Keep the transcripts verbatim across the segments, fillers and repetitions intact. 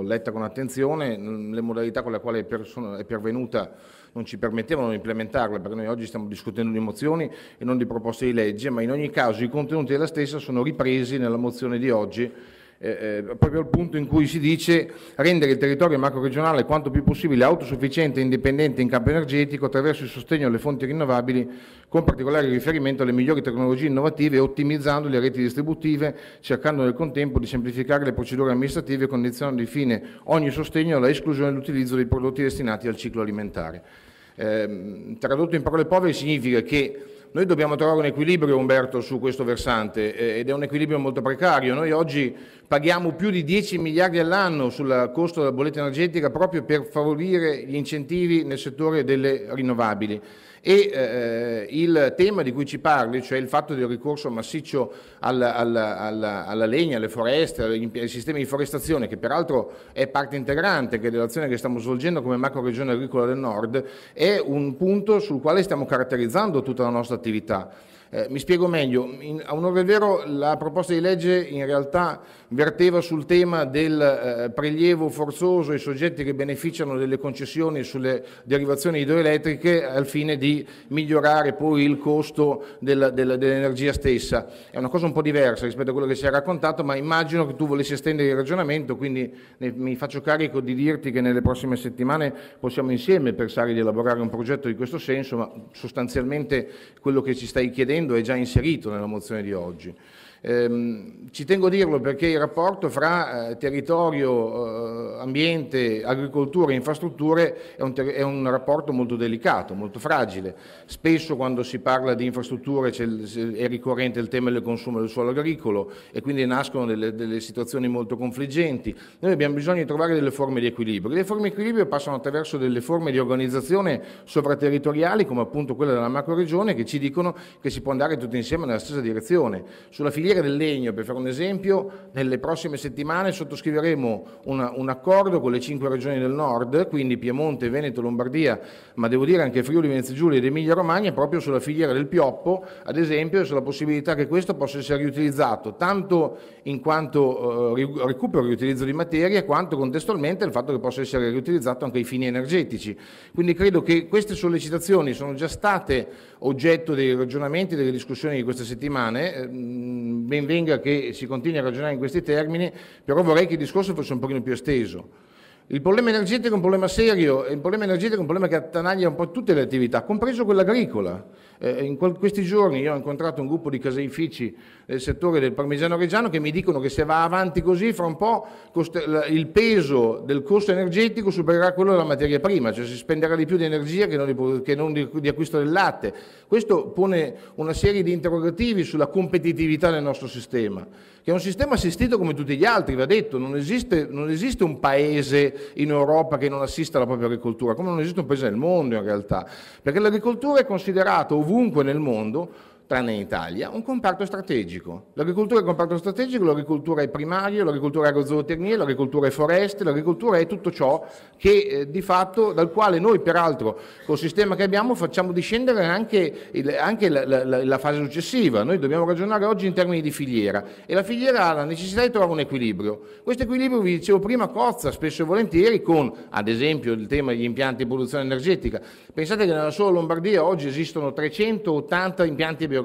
l'ho letta con attenzione, le modalità con le quali è pervenuta non ci permettevano di implementarla, perché noi oggi stiamo discutendo di mozioni e non di proposte di legge, ma in ogni caso i contenuti della stessa sono ripresi nella mozione di oggi, eh, proprio al punto in cui si dice rendere il territorio macroregionale quanto più possibile autosufficiente e indipendente in campo energetico attraverso il sostegno alle fonti rinnovabili, con particolare riferimento alle migliori tecnologie innovative e ottimizzando le reti distributive, cercando nel contempo di semplificare le procedure amministrative e condizionando infine ogni sostegno alla esclusione dell'utilizzo dei prodotti destinati al ciclo alimentare. Eh, tradotto in parole povere significa che noi dobbiamo trovare un equilibrio, Umberto, su questo versante, eh, ed è un equilibrio molto precario. Noi oggi paghiamo più di dieci miliardi all'anno sul costo della bolletta energetica proprio per favorire gli incentivi nel settore delle rinnovabili. E eh, il tema di cui ci parli, cioè il fatto del ricorso massiccio alla, alla, alla, alla legna, alle foreste, ai, ai sistemi di forestazione, che peraltro è parte integrante dell'azione che stiamo svolgendo come macro regione agricola del Nord, è un punto sul quale stiamo caratterizzando tutta la nostra attività. Eh, mi spiego meglio, in, a onore del vero la proposta di legge in realtà verteva sul tema del eh, prelievo forzoso ai soggetti che beneficiano delle concessioni sulle derivazioni idroelettriche al fine di migliorare poi il costo del, del, dell'energia stessa. È una cosa un po' diversa rispetto a quello che si è raccontato, ma immagino che tu volessi estendere il ragionamento, quindi ne, mi faccio carico di dirti che nelle prossime settimane possiamo insieme pensare di elaborare un progetto di questo senso, ma sostanzialmente quello che ci stai chiedendo è già inserito nella mozione di oggi. Eh, ci tengo a dirlo perché il rapporto fra eh, territorio, eh, ambiente, agricoltura e infrastrutture è un, è un rapporto molto delicato, molto fragile. Spesso quando si parla di infrastrutture è ricorrente il tema del consumo del suolo agricolo e quindi nascono delle, delle situazioni molto confliggenti. Noi abbiamo bisogno di trovare delle forme di equilibrio. Le forme di equilibrio passano attraverso delle forme di organizzazione sovraterritoriali, come appunto quella della macroregione, che ci dicono che si può andare tutti insieme nella stessa direzione. Sulla filiera del legno, per fare un esempio, nelle prossime settimane sottoscriveremo una, un accordo con le cinque regioni del nord, quindi Piemonte, Veneto, Lombardia, ma devo dire anche Friuli, Venezia Giulia ed Emilia Romagna, proprio sulla filiera del pioppo, ad esempio, e sulla possibilità che questo possa essere riutilizzato tanto in quanto eh, recupero e riutilizzo di materia, quanto contestualmente il fatto che possa essere riutilizzato anche ai fini energetici. Quindi credo che queste sollecitazioni sono già state oggetto dei ragionamenti, delle discussioni di queste settimane. Ben venga che si continui a ragionare in questi termini, però vorrei che il discorso fosse un pochino più esteso. Il problema energetico è un problema serio, e il problema energetico è un problema che attanaglia un po' tutte le attività, compreso quella agricola. Eh, in questi giorni io ho incontrato un gruppo di caseifici del settore del parmigiano reggiano che mi dicono che se va avanti così fra un po' il peso del costo energetico supererà quello della materia prima, cioè si spenderà di più di energia che non di, che non di, di acquisto del latte. Questo pone una serie di interrogativi sulla competitività del nostro sistema, che è un sistema assistito come tutti gli altri, va detto, non esiste, non esiste un paese in Europa che non assista alla propria agricoltura, come non esiste un paese nel mondo in realtà, perché l'agricoltura è considerata ovunque nel mondo, tranne in Italia, un comparto strategico. L'agricoltura è un comparto strategico, l'agricoltura è primario, l'agricoltura è agrozootecnia, l'agricoltura è foreste, l'agricoltura è tutto ciò che eh, di fatto, dal quale noi peraltro col sistema che abbiamo facciamo discendere anche, il, anche la, la, la fase successiva. Noi dobbiamo ragionare oggi in termini di filiera e la filiera ha la necessità di trovare un equilibrio. Questo equilibrio, vi dicevo prima, cozza spesso e volentieri con, ad esempio, il tema degli impianti di produzione energetica. Pensate che nella sola Lombardia oggi esistono trecentottanta impianti biogas.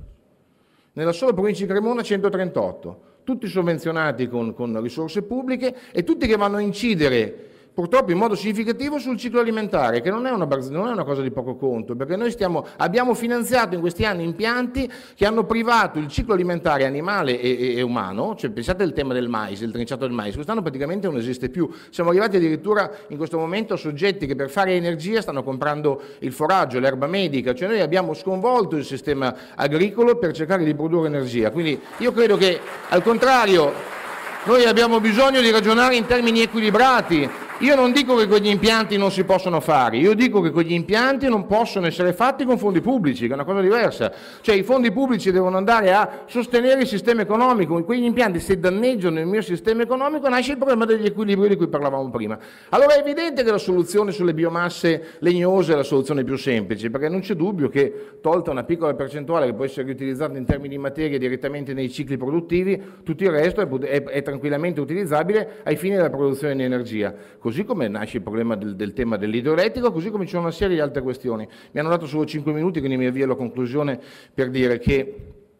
Nella sola provincia di Cremona centotrentotto, tutti sovvenzionati con, con risorse pubbliche e tutti che vanno a incidere purtroppo in modo significativo sul ciclo alimentare, che non è una, non è una cosa di poco conto, perché noi stiamo, abbiamo finanziato in questi anni impianti che hanno privato il ciclo alimentare animale e, e, e umano, cioè pensate al tema del mais, il trinciato del mais, quest'anno praticamente non esiste più, siamo arrivati addirittura in questo momento a soggetti che per fare energia stanno comprando il foraggio, l'erba medica, cioè noi abbiamo sconvolto il sistema agricolo per cercare di produrre energia, quindi io credo che al contrario noi abbiamo bisogno di ragionare in termini equilibrati, Io non dico che quegli impianti non si possono fare, io dico che quegli impianti non possono essere fatti con fondi pubblici, che è una cosa diversa. Cioè i fondi pubblici devono andare a sostenere il sistema economico, quegli impianti se danneggiano il mio sistema economico nasce il problema degli equilibri di cui parlavamo prima. Allora è evidente che la soluzione sulle biomasse legnose è la soluzione più semplice, perché non c'è dubbio che, tolta una piccola percentuale che può essere riutilizzata in termini di materia direttamente nei cicli produttivi, tutto il resto è, è, è tranquillamente utilizzabile ai fini della produzione di energia. Così come nasce il problema del, del tema dell'idroelettrico, così come ci sono una serie di altre questioni. Mi hanno dato solo cinque minuti, quindi mi avvio alla conclusione per dire che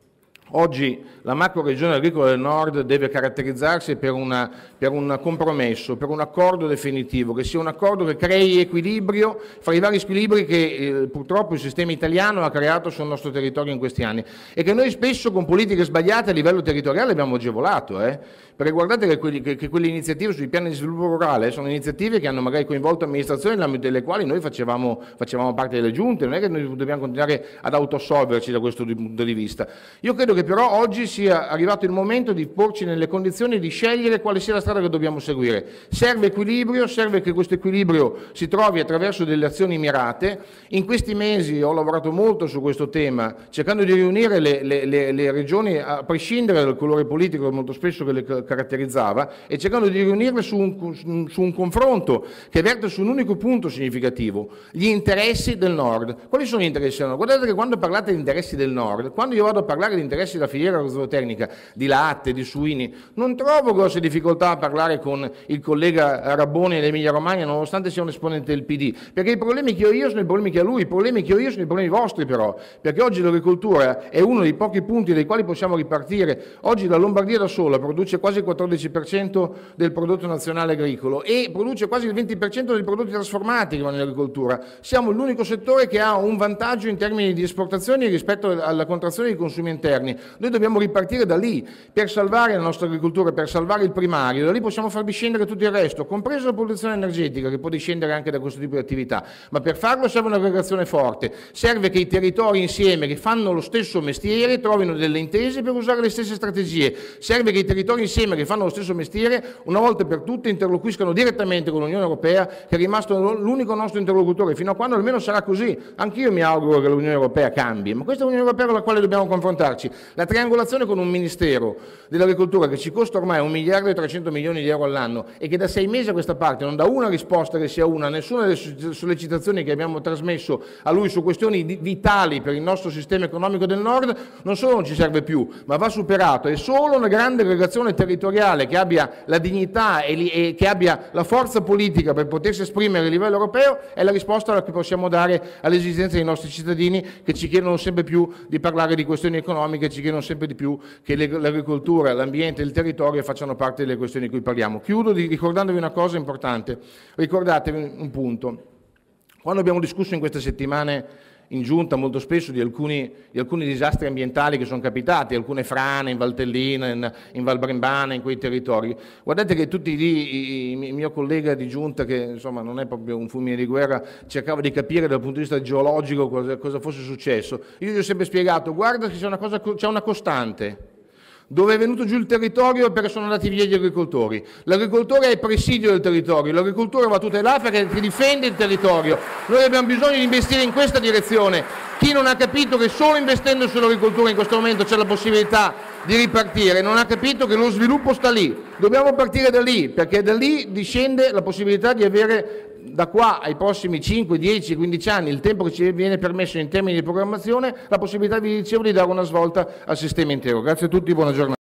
oggi la macro-regione agricola del Nord deve caratterizzarsi per, una, per un compromesso, per un accordo definitivo, che sia un accordo che crei equilibrio fra i vari squilibri che eh, purtroppo il sistema italiano ha creato sul nostro territorio in questi anni e che noi spesso con politiche sbagliate a livello territoriale abbiamo agevolato. Eh? Perché guardate che, quelli, che, che quelle iniziative sui piani di sviluppo rurale sono iniziative che hanno magari coinvolto amministrazioni nell'ambito delle quali noi facevamo, facevamo parte delle giunte, non è che noi dobbiamo continuare ad autoassolverci da questo punto di vista. Io credo che però oggi sia arrivato il momento di porci nelle condizioni di scegliere quale sia la strada che dobbiamo seguire. Serve equilibrio, serve che questo equilibrio si trovi attraverso delle azioni mirate. In questi mesi ho lavorato molto su questo tema, cercando di riunire le, le, le, le regioni, a prescindere dal colore politico molto spesso che le caratterizzava, e cercando di riunirle su un, su un confronto che verte su un unico punto significativo: gli interessi del Nord. Quali sono gli interessi del Nord? Guardate che quando parlate di interessi del Nord, quando io vado a parlare di interessi della filiera agrotecnica, di latte, di suini, non trovo grosse difficoltà a parlare con il collega Rabboni dell'Emilia Romagna, nonostante sia un esponente del P D, perché i problemi che ho io sono i problemi che ha lui, i problemi che ho io sono i problemi vostri però, perché oggi l'agricoltura è uno dei pochi punti dai quali possiamo ripartire. Oggi la Lombardia da sola produce quasi il quattordici per cento del prodotto nazionale agricolo e produce quasi il venti per cento dei prodotti trasformati che vanno in agricoltura. Siamo l'unico settore che ha un vantaggio in termini di esportazioni rispetto alla contrazione dei consumi interni. Noi dobbiamo ripartire da lì per salvare la nostra agricoltura, per salvare il primario. Da lì possiamo far discendere tutto il resto, compreso la produzione energetica, che può discendere anche da questo tipo di attività. Ma per farlo serve un'aggregazione forte, serve che i territori insieme che fanno lo stesso mestiere trovino delle intese per usare le stesse strategie, serve che i territori insieme che fanno lo stesso mestiere una volta per tutte interloquiscano direttamente con l'Unione Europea, che è rimasto l'unico nostro interlocutore fino a quando almeno sarà così. Anch'io mi auguro che l'Unione Europea cambi, ma questa è l'Unione Europea con la quale dobbiamo confrontarci. La triangolazione con un Ministero dell'Agricoltura che ci costa ormai un miliardo e trecento milioni di euro all'anno e che da sei mesi a questa parte non dà una risposta che sia una, nessuna delle sollecitazioni che abbiamo trasmesso a lui su questioni vitali per il nostro sistema economico del Nord, non solo non ci serve più, ma va superato. È solo una grande aggregazione territoriale che abbia la dignità e, li, e che abbia la forza politica per potersi esprimere a livello europeo è la risposta che possiamo dare alle esigenze dei nostri cittadini, che ci chiedono sempre più di parlare di questioni economiche, ci chiedono sempre di più che l'agricoltura, l'ambiente e il territorio facciano parte delle questioni di cui parliamo. Chiudo di, ricordandovi una cosa importante. Ricordatevi un punto. Quando abbiamo discusso in queste settimane in giunta molto spesso di alcuni, di alcuni disastri ambientali che sono capitati, alcune frane in Valtellina, in, in Val Brembana, in quei territori. Guardate che tutti lì, il mio collega di giunta, che insomma non è proprio un fulmine di guerra, cercava di capire dal punto di vista geologico cosa, cosa fosse successo. Io gli ho sempre spiegato: guarda che c'è una, cosa, c'è una costante. Dove è venuto giù il territorio è perché sono andati via gli agricoltori. L'agricoltore è il presidio del territorio, l'agricoltura va tutelato perché difende il territorio. Noi abbiamo bisogno di investire in questa direzione. Chi non ha capito che solo investendo sull'agricoltura in questo momento c'è la possibilità di ripartire, non ha capito che lo sviluppo sta lì. Dobbiamo partire da lì, perché da lì discende la possibilità di avere da qua ai prossimi cinque, dieci, quindici anni, il tempo che ci viene permesso in termini di programmazione, la possibilità, vi dicevo, di dare una svolta al sistema intero. Grazie a tutti, buona giornata.